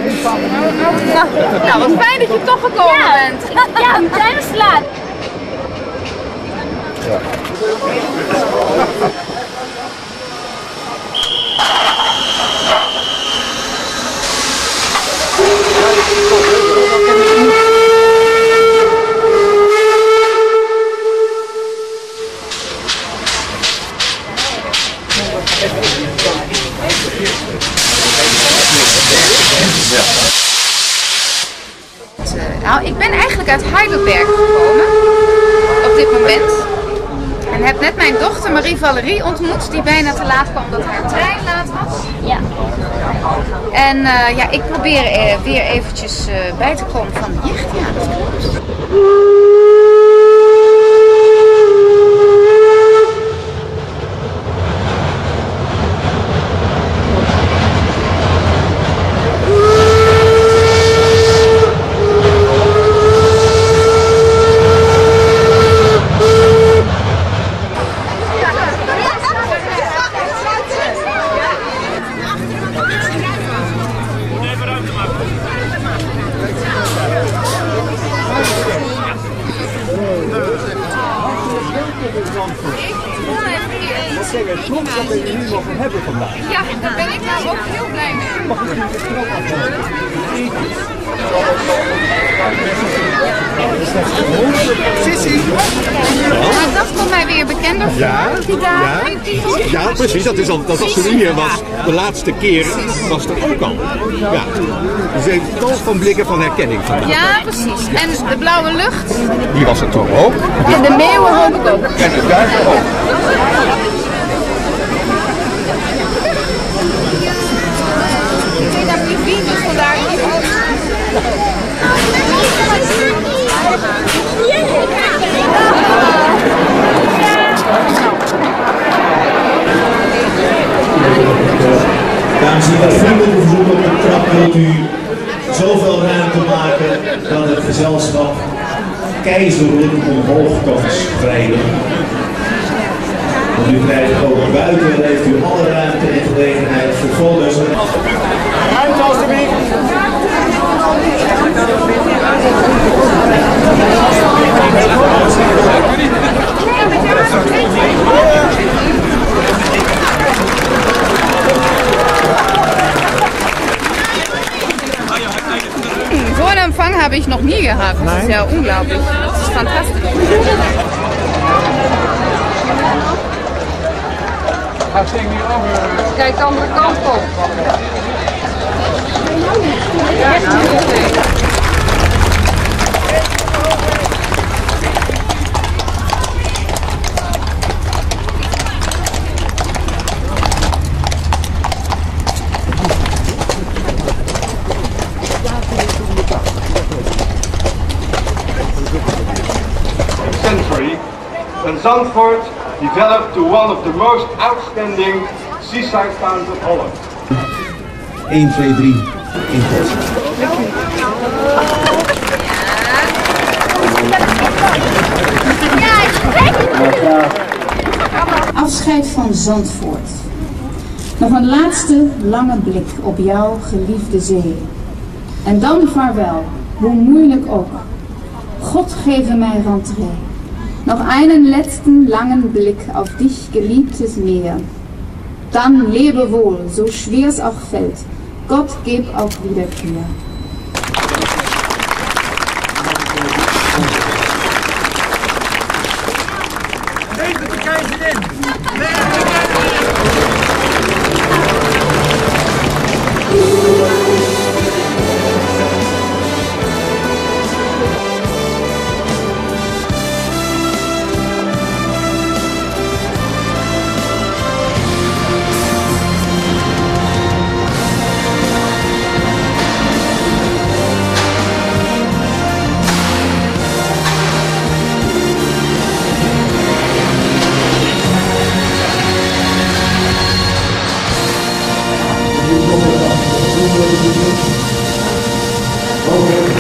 Nou, wat fijn dat je toch gekomen bent. Ja, we zijn slaat. Ja. Nou, ik ben eigenlijk uit Heidelberg gekomen op dit moment. En heb net mijn dochter Marie-Valerie ontmoet, die bijna te laat kwam omdat haar trein laat was. Ja. En ja, ik probeer weer eventjes bij te komen van de jicht. Ja, dat klopt. Klopt dat we er nu nog van hebben vandaag? Ja, daar ben ik nou ook heel blij mee. Mag ik even de knop afhouden? Sissi! Nou, dat komt mij weer bekender voor. Ja, precies. Dat was toen hier was. De laatste keer was er ook al. Ja. Dus een tal van blikken van herkenning vandaag. Ja, precies. En de blauwe lucht. Die was er toch ook? En de meeuwen hoop ik ook. En de duiven ook. Ik weet dat die wie, dus vandaar die ook. Dames en heren, vriendelijke verzoek op de trap. Wilt u zoveel ruimte maken dat het gezelschap keizerlijk omhoog kan spreiden? Want u krijgt ook buiten, heeft u alle ruimte en gelegenheid voor foto's. Ruimte alstublieft. So einen Empfang habe ich noch nie gehabt. Das ist ja unglaublich. Das ist fantastisch. Kijk de andere kant op. And Zandvoort developed to one of the most outstanding seaside towns of Holland. 1, 2, 3, in Corfu. Afscheid van Zandvoort. Nog een laatste lange blik op jouw geliefde zee. En dan vaarwel, hoe moeilijk ook. Gott geve mij rentree. Noch einen letzten langen Blick auf dich, geliebtes Meer. Dann lebe wohl, so schwer's auch fällt. Gott geb auch Wiederkehr. Over